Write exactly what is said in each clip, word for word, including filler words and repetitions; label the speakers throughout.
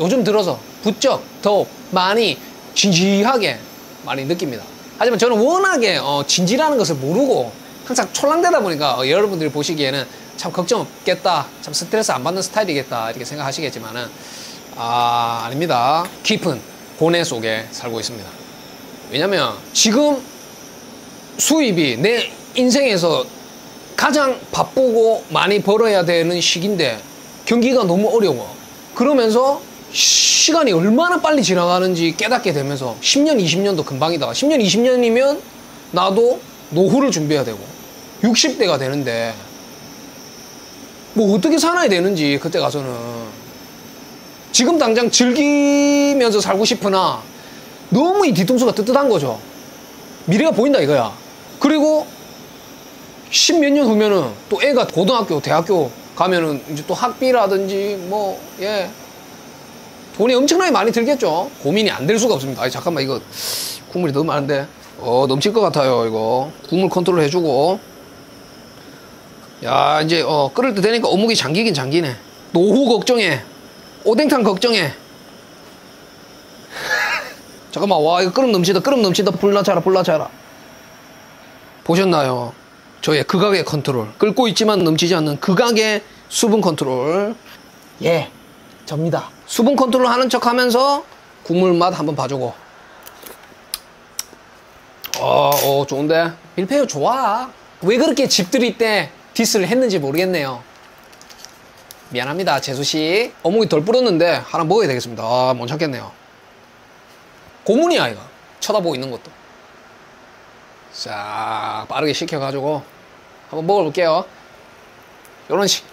Speaker 1: 요즘 들어서 부쩍 더욱 많이 진지하게 많이 느낍니다. 하지만 저는 워낙에 어, 진지라는 것을 모르고 항상 촐랑대다 보니까 어, 여러분들이 보시기에는 참 걱정 없겠다, 참 스트레스 안 받는 스타일이겠다 이렇게 생각하시겠지만은 아, 아닙니다. 깊은 고뇌 속에 살고 있습니다. 왜냐면 지금 수입이 내 인생에서 가장 바쁘고 많이 벌어야 되는 시기인데 경기가 너무 어려워. 그러면서 시간이 얼마나 빨리 지나가는지 깨닫게 되면서 십 년, 이십 년도 금방이다. 십 년, 이십 년이면 나도 노후를 준비해야 되고 육십 대가 되는데 뭐 어떻게 살아야 되는지 그때 가서는 지금 당장 즐기면서 살고 싶으나 너무 이 뒤통수가 뜨뜻한 거죠. 미래가 보인다 이거야. 그리고 십몇 년 후면은 또 애가 고등학교, 대학교 가면은 이제 또 학비라든지 뭐, 예. 돈이 엄청나게 많이 들겠죠. 고민이 안 될 수가 없습니다. 아니, 잠깐만, 이거 국물이 너무 많은데. 어, 넘칠 것 같아요, 이거. 국물 컨트롤 해주고. 야, 이제, 어, 끓을 때 되니까 어묵이 잠기긴 잠기네. 노후 걱정해. 오뎅탕 걱정해. 잠깐만, 와, 이거 끓음 넘치다, 끓음 넘치다. 불나차라, 불나차라. 보셨나요? 저의 극악의 컨트롤. 끓고 있지만 넘치지 않는 극악의 수분 컨트롤. 예, 접니다. 수분 컨트롤 하는 척 하면서 국물 맛 한번 봐주고. 어, 어, 좋은데? 밀푀유 좋아. 왜 그렇게 집들이 때 디스를 했는지 모르겠네요. 미안합니다, 재수씨. 어묵이 덜 불었는데 하나 먹어야 되겠습니다. 아, 못 참겠네요. 고문이야, 이거. 쳐다보고 있는 것도. 자, 빠르게 식혀가지고 한번 먹어볼게요. 요런 식.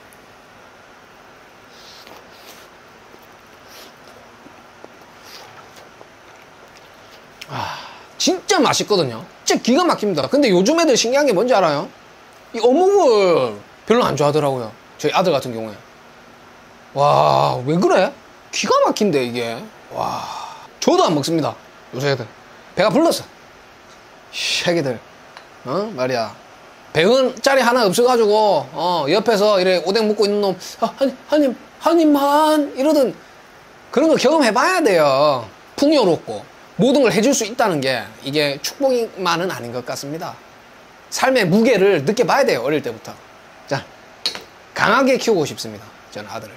Speaker 1: 아, 진짜 맛있거든요. 진짜 기가 막힙니다. 근데 요즘 애들 신기한 게 뭔지 알아요? 이 어묵을 별로 안 좋아하더라고요. 저희 아들 같은 경우에. 와, 왜 그래? 기가 막힌데 이게. 와, 저도 안 먹습니다. 요새 애들 배가 불렀어. 새끼들, 어? 말이야. 백 원짜리 하나 없어가지고, 어, 옆에서 이래 오뎅 먹고 있는 놈, 아, 한, 한 입, 한 입만, 이러던 그런 거 경험해봐야 돼요. 풍요롭고, 모든 걸 해줄 수 있다는 게, 이게 축복만은 아닌 것 같습니다. 삶의 무게를 느껴봐야 돼요, 어릴 때부터. 자, 강하게 키우고 싶습니다. 저는 아들을.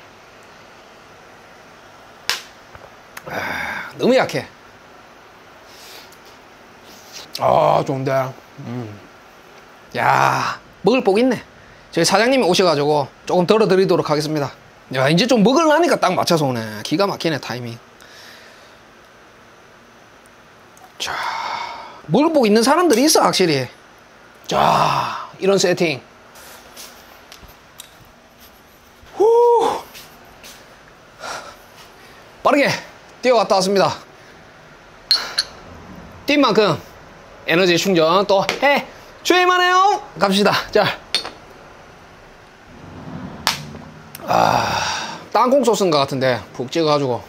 Speaker 1: 아, 너무 약해. 아, 좋은데. 음. 야, 먹을 복 있네. 저희 사장님이 오셔가지고 조금 덜어드리도록 하겠습니다. 야, 이제 좀 먹으려니까 딱 맞춰서 오네. 기가 막히네, 타이밍. 자, 먹을 복 있는 사람들이 있어, 확실히. 자, 이런 세팅. 후. 빠르게 뛰어갔다 왔습니다. 뛴 만큼 에너지 충전 또 해 주의만 해요. 갑시다. 자, 아, 땅콩 소스인 것 같은데 푹 찍어가지고.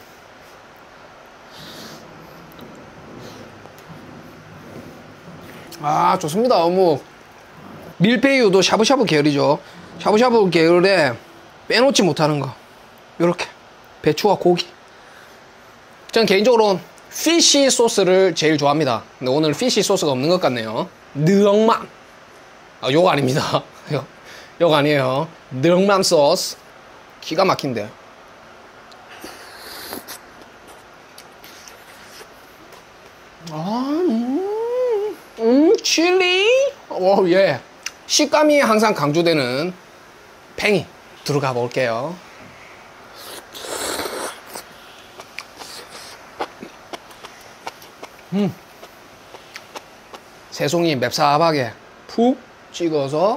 Speaker 1: 아, 좋습니다. 어묵. 밀푀유도 샤브샤브 계열이죠. 샤브샤브 계열에 빼놓지 못하는 거. 요렇게 배추와 고기. 전 개인적으로 피쉬 소스를 제일 좋아합니다. 근데 오늘 피쉬 소스가 없는 것 같네요. 느엉맘. 아, 욕 아닙니다. 욕 아니에요. 느엉맘 소스. 기가 막힌데. 아, 음, 음, 칠리. 오, 예. 식감이 항상 강조되는 팽이 들어가 볼게요. 음. 새송이 맵삽하게 푹 찍어서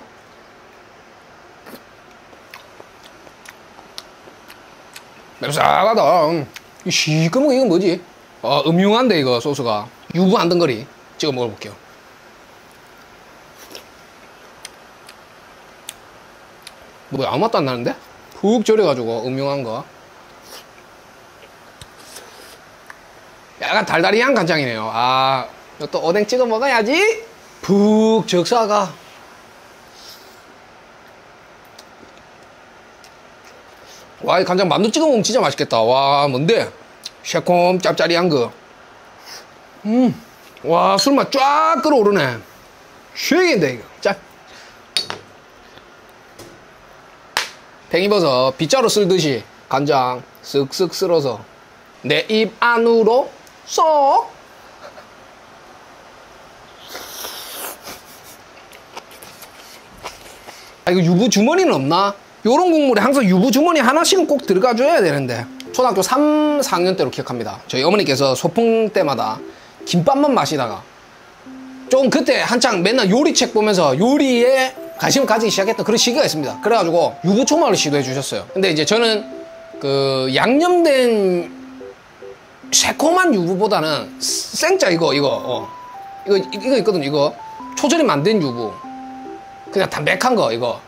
Speaker 1: 맵삽하다. 이 시꺼먼 이건 뭐지? 어, 음흉한데 이거 소스가. 유부 한 덩거리 찍어 먹어볼게요. 뭐 아무 맛도 안 나는데? 푹 절여가지고 음흉한 거. 약간 달달이한 간장이네요. 아, 또 오뎅 찍어 먹어야지. 푹 적사가. 와, 이 간장 만두 찍어 먹으면 진짜 맛있겠다. 와, 뭔데? 새콤 짭짜리한 거. 음, 와, 술맛 쫙 끓어오르네. 쉐이인데 이거. 자, 팽이버섯 빗자루 쓸듯이 간장 쓱쓱 쓸어서 내 입 안으로 쏙. 아, 이거 유부 주머니는 없나? 요런 국물에 항상 유부 주머니 하나씩은 꼭 들어가줘야 되는데. 초등학교 삼, 사 학년 때로 기억합니다. 저희 어머니께서 소풍 때마다 김밥만 마시다가 좀 그때 한창 맨날 요리책 보면서 요리에 관심을 가지기 시작했던 그런 시기가 있습니다. 그래가지고 유부초마를 시도해 주셨어요. 근데 이제 저는 그 양념된 새콤한 유부보다는 생짜 이거 이거 어. 이거 이거 있거든. 이거 초절임 안 된 유부, 그냥 담백한 거 이거.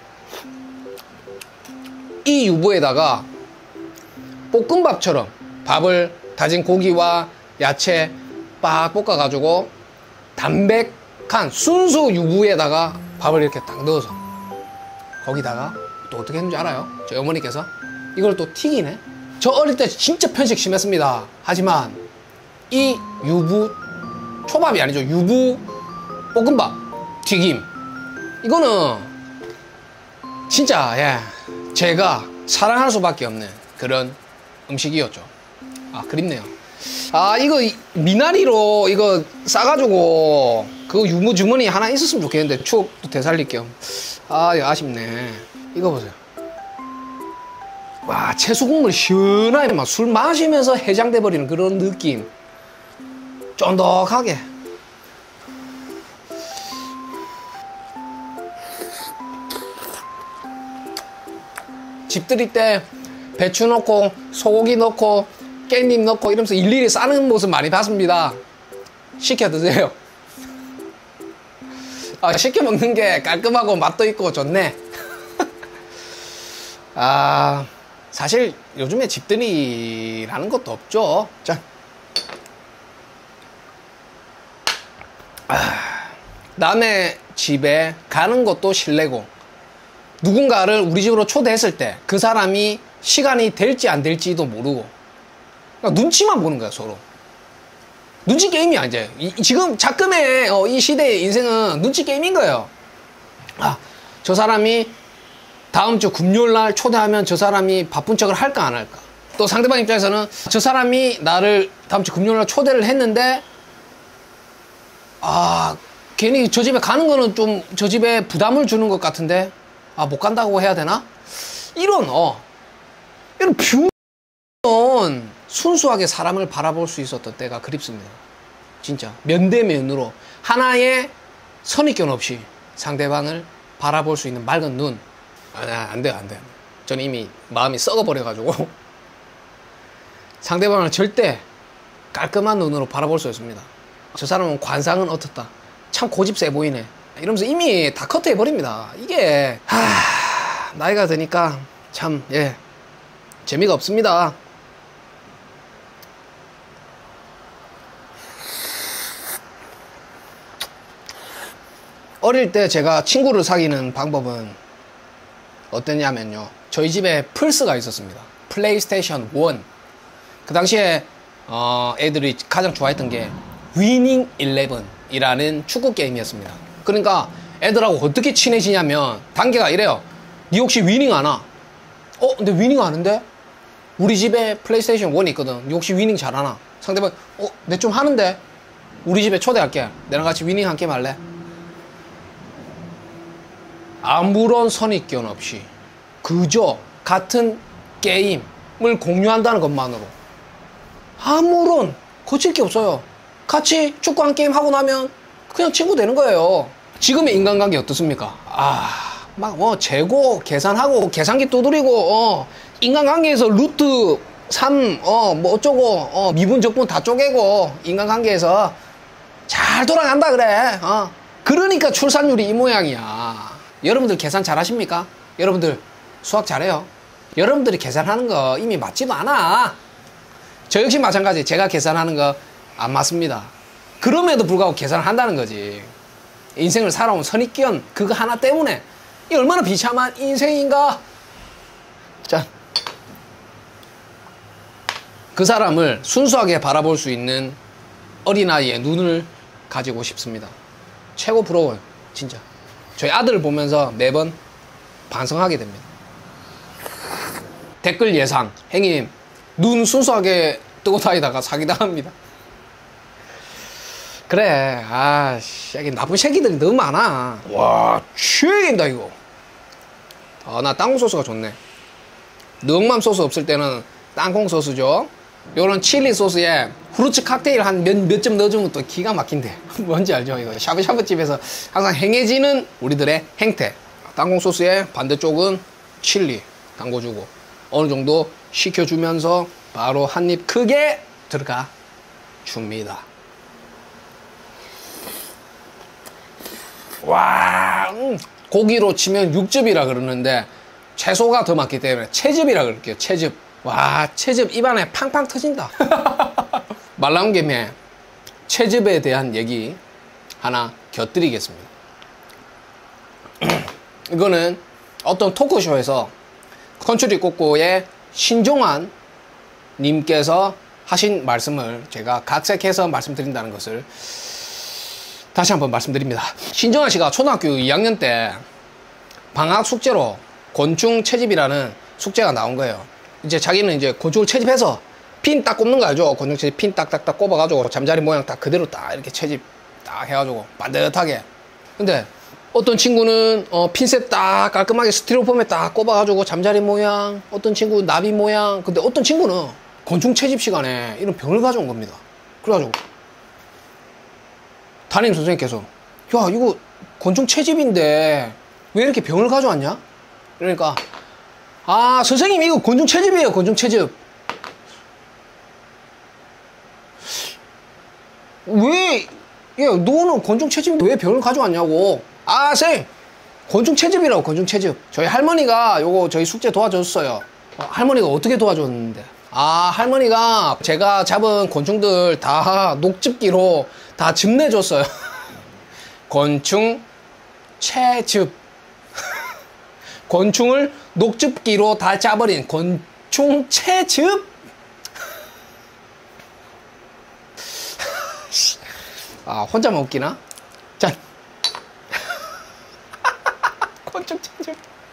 Speaker 1: 이 유부에다가 볶음밥처럼 밥을 다진 고기와 야채 빡 볶아가지고 담백한 순수 유부에다가 밥을 이렇게 딱 넣어서 거기다가 또 어떻게 했는지 알아요? 저희 어머니께서 이걸 또 튀기네. 저 어릴 때 진짜 편식 심했습니다. 하지만 이 유부 초밥이 아니죠. 유부 볶음밥 튀김, 이거는 진짜 예 제가 사랑할 수밖에 없는 그런 음식이었죠. 아, 그립네요. 아, 이거 미나리로 이거 싸가지고 그 유부 주머니 하나 있었으면 좋겠는데 추억도 되살릴 겸. 아, 이거 아쉽네. 이거 보세요. 와, 채소국물 시원하게 막 술 마시면서 해장돼 버리는 그런 느낌. 쫀득하게. 집들이 때 배추 넣고 소고기 넣고 깻잎 넣고 이러면서 일일이 싸는 모습 많이 봤습니다. 시켜 드세요. 아, 시켜 먹는 게 깔끔하고 맛도 있고 좋네. 아, 사실 요즘에 집들이라는 것도 없죠. 자, 아, 남의 집에 가는 것도 실례고, 누군가를 우리 집으로 초대했을 때 그 사람이 시간이 될지 안 될지도 모르고, 그러니까 눈치만 보는 거야, 서로. 눈치 게임이야, 이제. 이, 지금 작금의 어, 이 시대의 인생은 눈치 게임인 거예요. 아, 저 사람이 다음 주 금요일 날 초대하면 저 사람이 바쁜 척을 할까 안 할까. 또 상대방 입장에서는 저 사람이 나를 다음 주 금요일 날 초대를 했는데, 아, 괜히 저 집에 가는 거는 좀 저 집에 부담을 주는 것 같은데, 아, 못 간다고 해야 되나? 이런, 어, 이런 뷰는 순수하게 사람을 바라볼 수 있었던 때가 그립습니다. 진짜. 면대면으로 하나의 선입견 없이 상대방을 바라볼 수 있는 맑은 눈. 아, 안 돼요, 안 돼요. 저는 이미 마음이 썩어버려가지고 상대방을 절대 깔끔한 눈으로 바라볼 수 없습니다. 저 사람은 관상은 어떻다. 참 고집 세 보이네. 이러면서 이미 다 커트해버립니다. 이게 하... 나이가 드니까 참 예 재미가 없습니다. 어릴 때 제가 친구를 사귀는 방법은 어땠냐면요, 저희 집에 플스가 있었습니다. 플레이스테이션 원. 그 당시에 어, 애들이 가장 좋아했던 게 위닝 일레븐이라는 축구 게임이었습니다. 그러니까 애들하고 어떻게 친해지냐면 단계가 이래요. 니 혹시 위닝 아나? 어? 근데 위닝 아는데? 우리 집에 플레이스테이션 원이 있거든. 니 혹시 위닝 잘하나? 상대방 어? 내 좀 하는데? 우리 집에 초대할게. 내랑 같이 위닝 한 게임 할래? 아무런 선입견 없이 그저 같은 게임을 공유한다는 것만으로 아무런 거칠 게 없어요. 같이 축구 한 게임 하고 나면 그냥 친구 되는 거예요. 지금의 인간관계 어떻습니까? 아, 막 뭐 재고 계산하고 계산기 두드리고 어, 인간관계에서 루트 삼 어, 뭐 어쩌고 어, 미분 적분 다 쪼개고 인간관계에서 잘 돌아간다 그래. 어. 그러니까 출산율이 이 모양이야. 여러분들 계산 잘 하십니까? 여러분들 수학 잘해요? 여러분들이 계산하는 거 이미 맞지도 않아. 저 역시 마찬가지. 제가 계산하는 거 안 맞습니다. 그럼에도 불구하고 계산을 한다는 거지. 인생을 살아온 선입견 그거 하나 때문에 이 얼마나 비참한 인생인가. 자, 그 사람을 순수하게 바라볼 수 있는 어린아이의 눈을 가지고 싶습니다. 최고 부러워요. 진짜. 저희 아들을 보면서 매번 반성하게 됩니다. 댓글 예상. 형님, 눈 순수하게 뜨고 다니다가 사기당합니다. 그래. 아씨, 나쁜 새끼들이 너무 많아. 와, 최악이다 이거. 아, 나 땅콩 소스가 좋네. 능맘 소스 없을 때는 땅콩 소스죠. 요런 칠리 소스에 후르츠 칵테일 한 몇, 몇 점 넣어주면 또 기가 막힌대. 뭔지 알죠? 이거 샤브샤브 집에서 항상 행해지는 우리들의 행태. 땅콩 소스에 반대쪽은 칠리 담궈주고 어느 정도 식혀주면서 바로 한 입 크게 들어가 줍니다. 와, 음, 고기로 치면 육즙이라 그러는데 채소가 더 많기 때문에 채즙이라 그럴게요. 채즙. 와, 채즙 입안에 팡팡 터진다. 말 나온 김에 채즙에 대한 얘기 하나 곁드리겠습니다. 이거는 어떤 토크쇼에서 컨츄리 꼬꼬의 신종환 님께서 하신 말씀을 제가 각색해서 말씀드린다는 것을 다시 한번 말씀드립니다. 신종환 씨가 초등학교 이 학년 때 방학 숙제로 곤충 채집이라는 숙제가 나온 거예요. 이제 자기는 이제 곤충을 채집해서 핀 딱 꼽는 거 알죠? 곤충 채집 핀 딱딱딱 꼽아가지고 잠자리 모양 딱 그대로 딱 이렇게 채집 딱 해가지고 반듯하게. 근데 어떤 친구는 어, 핀셋 딱 깔끔하게 스티로폼에 딱 꼽아가지고 잠자리 모양, 어떤 친구는 나비 모양. 근데 어떤 친구는 곤충 채집 시간에 이런 병을 가져온 겁니다. 그래가지고 담임 선생님께서 야, 이거 곤충 채집인데 왜 이렇게 병을 가져왔냐? 그러니까 아, 선생님 이거 곤충 채집이에요. 곤충 채집. 왜, 야, 너는 곤충 채집인데 왜 병을 가져왔냐고. 아, 쌤, 곤충 채집이라고. 곤충 채집. 저희 할머니가 요거 저희 숙제 도와줬어요. 어, 할머니가 어떻게 도와줬는데? 아, 할머니가 제가 잡은 곤충들 다 녹즙기로 다 즙내줬어요. 곤충 채즙. 곤충을 녹즙기로 다 짜버린 곤충 채즙. 아, 혼자만 웃기나? 짠. 곤충 채즙.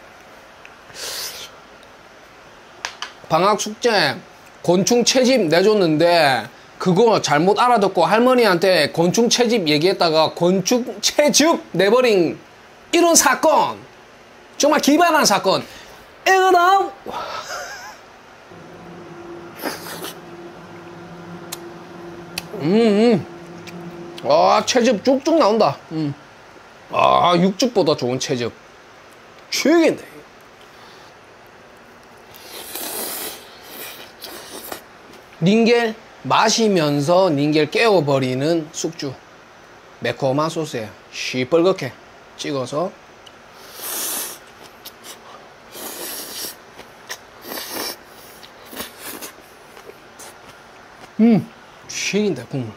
Speaker 1: 방학 숙제 곤충 채집 내줬는데 그거 잘못 알아듣고 할머니한테 곤충 채집 얘기했다가 곤충 채즙 내버린 이런 사건. 정말 기발한 사건. 에그다음. 음, 음. 아, 채즙 쭉쭉 나온다. 음. 아, 육즙보다 좋은 채즙. 최악인데. 닌겔 마시면서 닌겔 깨워버리는 숙주. 매콤한 소스에 시뻘겋게 찍어서 음, 쉐인데 국물.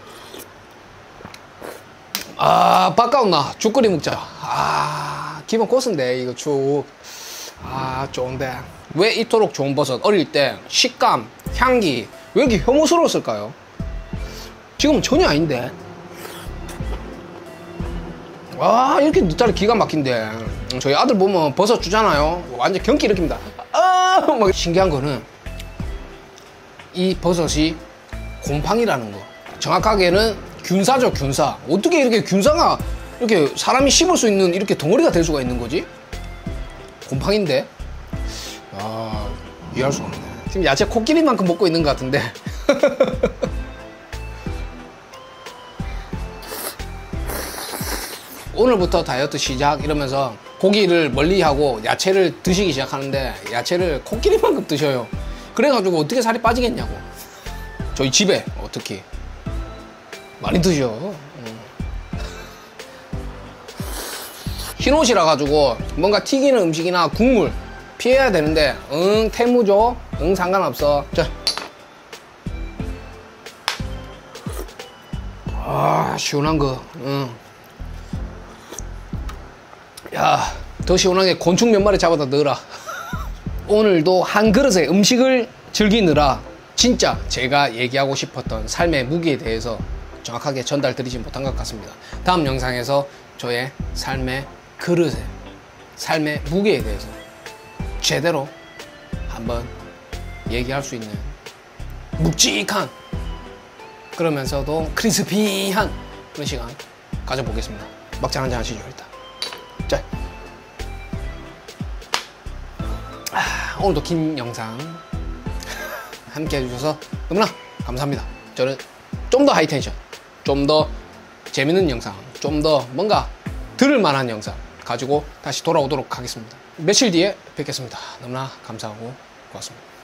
Speaker 1: 아, 바까웠나? 죽 끓이 먹자. 아, 기본 코스인데 이거 죽. 아, 좋은데 왜 이토록 좋은 버섯? 어릴 때 식감, 향기 왜 이렇게 혐오스러웠을까요? 지금은 전혀 아닌데. 와, 이렇게 늦자리 기가 막힌데. 저희 아들 보면 버섯 주잖아요. 완전 경기 일으킵니다. 아, 막 신기한 거는 이 버섯이 곰팡이라는 거. 정확하게는 균사죠, 균사. 어떻게 이렇게 균사가 이렇게 사람이 씹을 수 있는 이렇게 덩어리가 될 수가 있는 거지? 곰팡인데? 아, 이해할 수가 없네. 지금 야채 코끼리만큼 먹고 있는 것 같은데. 오늘부터 다이어트 시작 이러면서 고기를 멀리하고 야채를 드시기 시작하는데 야채를 코끼리만큼 드셔요. 그래가지고 어떻게 살이 빠지겠냐고. 저희 집에 어떻게 많이 드셔. 흰옷이라 가지고 뭔가 튀기는 음식이나 국물 피해야 되는데 응, 태무죠. 응, 상관없어. 자, 아, 시원한 거. 응. 야, 더 시원하게 곤충 몇 마리 잡아다 넣어라. 오늘도 한 그릇의 음식을 즐기느라 진짜 제가 얘기하고 싶었던 삶의 무게에 대해서 정확하게 전달드리지 못한 것 같습니다. 다음 영상에서 저의 삶의 그릇에, 삶의 무게에 대해서 제대로 한번 얘기할 수 있는 묵직한, 그러면서도 크리스피한 그런 시간 가져보겠습니다. 막장 한잔 하시죠. 일단 자, 아, 오늘도 긴 영상 함께 해주셔서 너무나 감사합니다. 저는 좀 더 하이텐션, 좀 더 재밌는 영상, 좀 더 뭔가 들을 만한 영상 가지고 다시 돌아오도록 하겠습니다. 며칠 뒤에 뵙겠습니다. 너무나 감사하고 고맙습니다.